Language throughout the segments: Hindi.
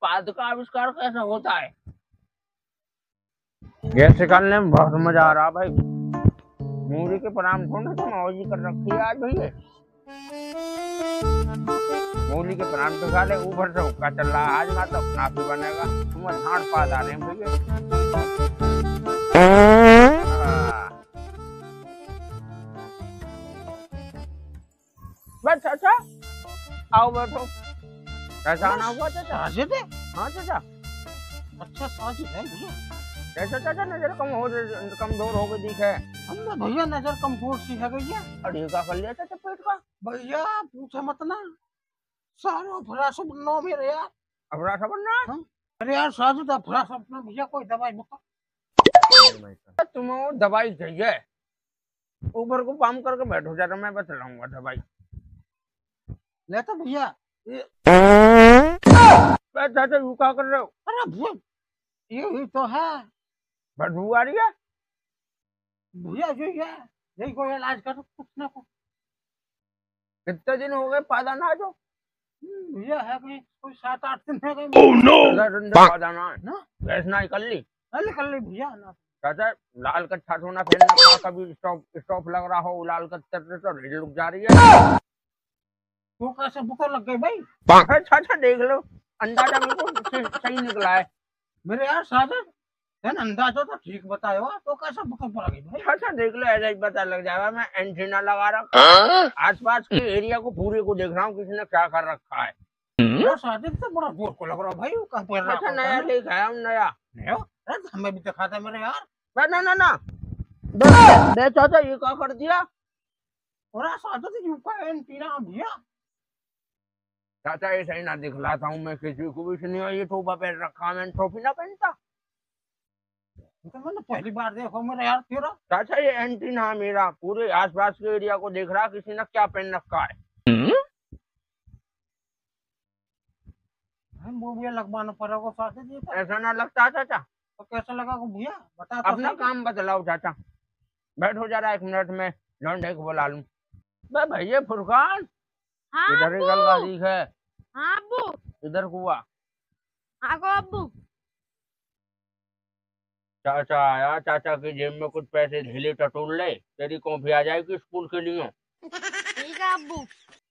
पाद का आविष्कार कैसे होता है? गैस निकालने में बहुत मजा आ रहा भाई। मूली के पराम थोड़ा तो मौजी कर रखी है आज भैया। मूली के पराम तो खा ले, ऊपर से हुक्का चल रहा है आज ना, तो काफी बनेगा। तुम झाड़ पाद आ रहे हैं भैया। बस चाचा आओ बैठो। कैसा आना हुआ चाचा? साजिद है? हाँ चाचा। अच्छा साजिद है भैया। कैसा चाचा नजर कमजोर हो गई दिखे? हमने भैया नजर कमजोर सी है भैया। अरे का कर लिया चाचा पेट का? भैया पूछे मत ना, सारा अफरा सब बनना मेरे यार। अफरा सब बनना? अरे यार साजिद अफरा सब ना भैया, कोई दवाई बता। तुम्हें दवाई चाहिए? ऊपर को पाम करके बैठो जरा, मैं बता लाऊंगा दवाई। लेता भैया। चाचा यू क्या कर रहे हो? अरे भैया ये तो है, बदबू आ रही है भैया जो है यही कोई इलाज करो कुछ ना कुछ। कितने दिन हो गए पादा ना जो? भैया है कोई 7-8 दिन हो गए। ओह नो पादा ना है ना गैस ना कर ली भैया ना। चाचा लाल कच्चा सोना पहनना पड़ा, कभी स्टॉप लग रहा हो लाल कच्चा तो रेड रुक जा रही है। वो कैसे बुकर लग गई भाई? चाचा देख लो, अंदाजा मेरे को सही निकला है मेरे यार साजिद है ना, अंदाजा तो ठीक बतायो, तो कैसे बुकर पड़ गई भाई? चाचा देख लो, ऐसा ही पता लग जाएगा। मैं एंटीना लगा रखा, आसपास के एरिया को पूरे को देख रहा हूँ किसी ने क्या कर रखा है। यार साजिद तो बड़ा जोर को लग रहा भाई, वो कहाँ पर अच्छा नया लेके आया हम, नया हमें भी दिखा था मेरे यार। ना दे चाचा ये क्या कर दिया? और साजिद यू का एंटीना भैया। चाचा ऐसा ही ना दिखलाता हूँ मैं किसी को भी, सुनियो ये टोपा पहन रखा, मैं टोपी ना पहनता। तो मैंने पहली बार देखो मेरे यार तेरा। चाचा ये एंटीना मेरा पूरे आसपास के एरिया को देख रहा किसी ने क्या पहन रखा है। वो भैया लगवाना पड़ेगा साजिद। ऐसा ना लगता चाचा? तो कैसा लगा भैया बता तो अपना काम बतलाओ चाचा। बैठो जरा 1 मिनट में लौंडे को बुला लूं। भैया फुरकान इधर ही गलगाजी है। हाँ अब्बू। इधर हुआ आगो अब्बू। चाचा आया, चाचा की जेब में कुछ पैसे ढीले टटोल ले, तेरी कॉफी आ जाएगी स्कूल के लिए। ठीक है अब्बू।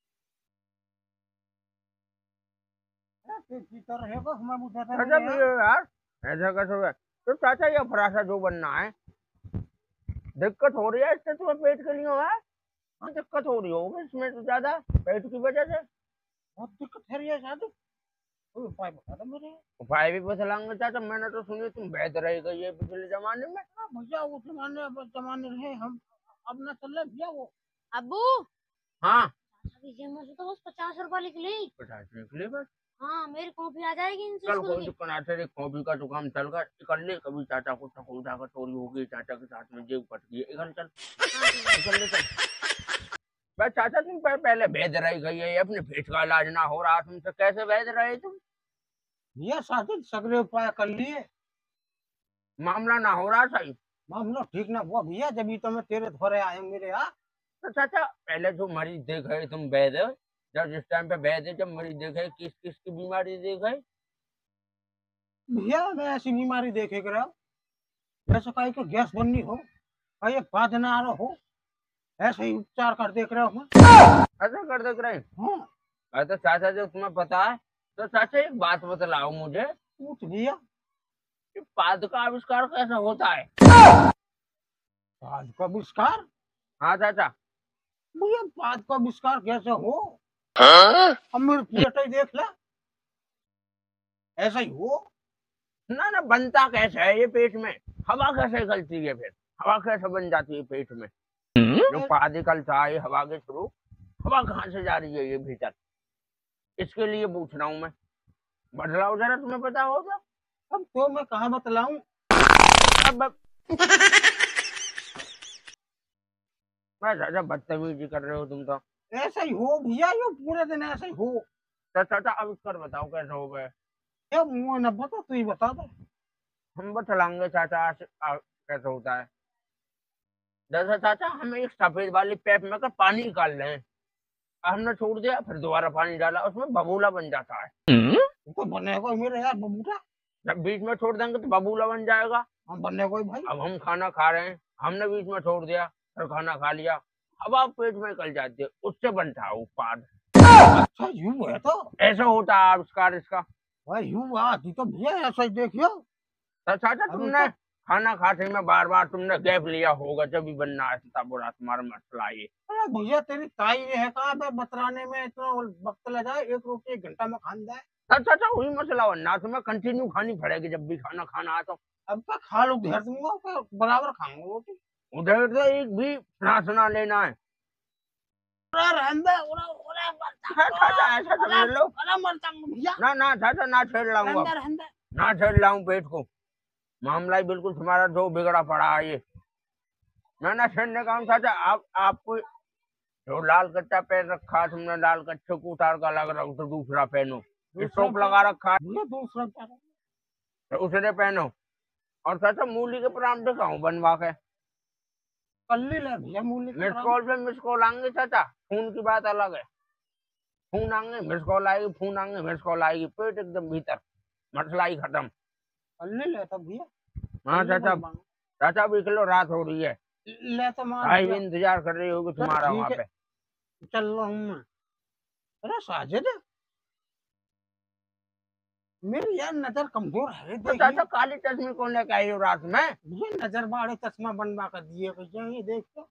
यार ऐसा कैसे हुआ? तो चाचा ये फरासा जो बनना है, दिक्कत हो रही है इससे तुम्हें पेट के लिए है? हाँ दिक्कत हो रही होगी इसमें तो ज्यादा, पेट की वजह से बहुत दिक्कत है यार साजिद। कोई उपाय बता दो मेरे। उपाय भी बतलाऊंगा चाचा। मैंने तो सुनी तुम वैद रह गई है पिछले जमाने में। भैया वो जमाने रहे हम, अब ना चल रहे भैया वो। अब्बू हाँ जेब से तो बस 50 रुपए निकले। 50 निकले बस? हाँ मेरी कॉपी आ जाएगी इनसे। चल कोई दुकान आते कॉपी का दुकान चल कर ले। कभी चाचा को उठा कर चोरी हो गई, चाचा के साथ में जेब कट गई, इधर चल चल ले चल। बस चाचा तुम पहले वैद रह गई है, अपने पेट का इलाज ना हो रहा तुमसे, कैसे वैद रहे तुम? भैया साजिद सगले उपाय कर लिए, मामला ना हो रहा सही। मामला ठीक ना हुआ भैया, जब भी तो मैं तेरे थोड़े आए मेरे यहाँ। तो चाचा पहले जो मरीज देखे तुम वैद, जब जिस टाइम पे वैद जब मरीज देखे किस किस की बीमारी देखे? भैया मैं ऐसी बीमारी देखे कर जैसे कहीं को गैस बननी हो, कहीं बाध ना आ रहा हो, ऐसे ही उपचार कर देख रहे हो। ऐसा कर देख रहे? हाँ तो चाचा जो तुम्हें पता है, तो चाचा एक बात बतलाओ मुझे। पूछ भैया। पाद का आविष्कार कैसा होता है? पाद का आविष्कार? हाँ चाचा। भैया पाद का आविष्कार कैसे हो? अब मेरे पेट ही देख ले, ऐसा ही हो ना बनता कैसे है ये पेट में? हवा कैसे निकलती है फिर? हवा कैसे बन जाती है पेट में? जो पाद निकलता है हवा के थ्रू, हवा कहाँ से जा रही है ये भीतर? इसके लिए पूछ रहा हूँ मैं, बतलाओ जरा, तुम्हें पता होगा। अब तो मैं कहाँ बतलाऊं? अब चाचा बदतमीजी कर रहे हो तुम तो। ऐसा ही हो भैया, ये पूरे दिन ऐसा ही हो। चाचा आविष्कार बताओ कैसे हो गए? क्या मुँह न बता, तू ही बता दे। हम बतलाएंगे चाचा कैसे होता है। जैसे चाचा हमें एक सफेद वाली पैप में कर पानी निकाल रहे हैं, हमने छोड़ दिया, फिर दोबारा पानी डाला, उसमें बबूला बन जाता है। तो बनेगा मेरे यार बबूला। जब बीच में छोड़ देंगे तो बबूला बन जाएगा। हम बनेगा ही भाई। अब हम खाना खा रहे हैं, हमने बीच में छोड़ दिया, फिर खाना खा लिया, हवा पेट में निकल जाती है, उससे बनता है उत्पाद। अच्छा यूं है तो ऐसा होता है आविष्कार इसका। भाई यूं बात ही तो भैया ऐसा ही देखियो। तो चाचा अभी तुमने खाना खाते में बार बार तुमने गैप लिया होगा, जब भी बनना है था बुरा तुम्हारा मसला ये। अरे भैया तेरी ताई ये है कहाँ पे बतराने में इतना वक्त लगा, एक रोटी 1 घंटा में खान जाए। चाचा वही मसला बनना, तुम्हें कंटिन्यू खानी पड़ेगी जब भी खाना खाना है तो। अब का खा लो घेर दूंगा तो बराबर खाऊंगा रोटी। उधर से एक भी नाशना लेना है। अरे रहंदे उरा उरा मरता चाचा ऐसा समझ लो। अरे मरता भैया। ना ना चाचा ना छेड़ लाऊंगा, रहंदे रहंदे। ना छेड़ लाऊं पेट को। मामला ही बिल्कुल तुम्हारा जो बिगड़ा पड़ा है ये। मैं ना छेड़ने का हूँ चाचा। आपको जो लाल कच्चा पहन रखा है तुमने, लाल कच्चे को उतार कर लग रहा हो तो दूसरा पहनो। स्टोप लगा रखा है भैया दूसरा क्या है? तो उसे पहनो। और चाचा मूली के परांठे खाऊं बनवा के। कल्ली ले भैया मूली मिस कॉल पे मिस कॉल आएंगे चाचा, खून की बात अलग है। खून आएंगे मिस कॉल आएगी, खून आएंगे मिस कॉल आएगी, पेट एकदम भीतर, मसला ही खत्म। कल्ली ले तो भैया। हाँ कल्ली चाचा, बनवाऊंगा। चाचा भी चलो, रात हो रही है, ले तो मार भाई भी भैया। इंतजार कर रही होगी तुम्हारा ठीक वहाँ है। पे। चल रहा हूँ मैं। अरे साजिद मेरी यार नजर कमजोर है तो देखिए। चाचा काली चश्मे कौन लेके आई हो रात में? ये नजर बाड़े चश्मा बनवा कर दिए भैया, ये देख तो।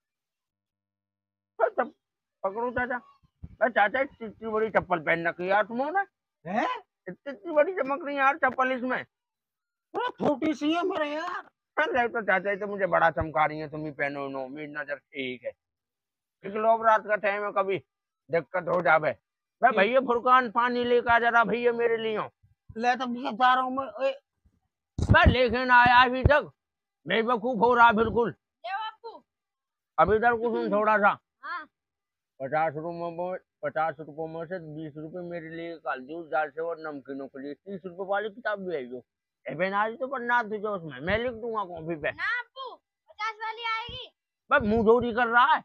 तो पकड़ो चाचा। अरे चाचा इतनी बड़ी चप्पल पहन रखी है यार तुमने, है इतनी बड़ी चमक रही है यार चप्पल इसमें। पूरा छोटी सी है मेरे यार। अरे तो चाचा ये तो मुझे बड़ा चमका रही है, तुम ही पहनो नो, मेरी नजर ठीक है। क्योंकि लोग रात का टाइम है, कभी दिक्कत हो जावे। भाई भैया फुरकान पानी लेकर आ जरा भैया मेरे लिए। ले तो भैया जा रहा हूँ मैं। मैं लेकिन आया अभी तक, बेवकूफ हो रहा बिल्कुल। ले बापू। अभी इधर कुछ थोड़ा सा हाँ 50 रुपये में से 20 रुपए मेरे लिए काल दी उस दाल से और नमकीनों के लिए। 30 रुपए वाली किताब भी है जो आज तो पढ़ना तुझे, उसमें मैं लिख दूंगा कॉपी पे। ना बापू 50 वाली आएगी। बस मुंह चोरी कर रहा है।